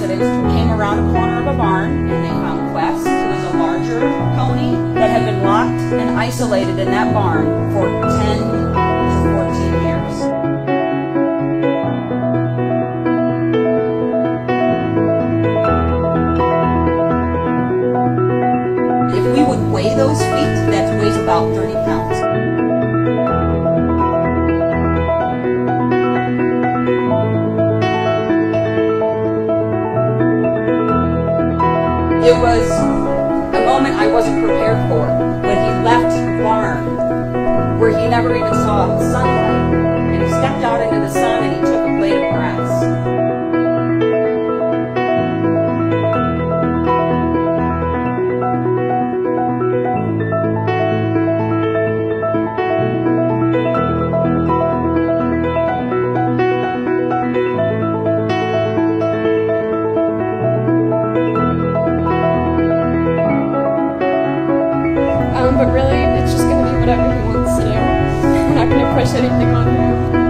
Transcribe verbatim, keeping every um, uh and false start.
residents came around a corner of a barn and they found Quest, who was a larger pony that had been locked and isolated in that barn for ten to fourteen years. If we would weigh those feet, that weighs about thirty pounds. It was a moment I wasn't prepared for when he left the barn where he never even saw sunlight, and he stepped out into the sun and he took a blade of grass. Um, but really, it's just going to be whatever he wants to do. We're not going to push anything on him.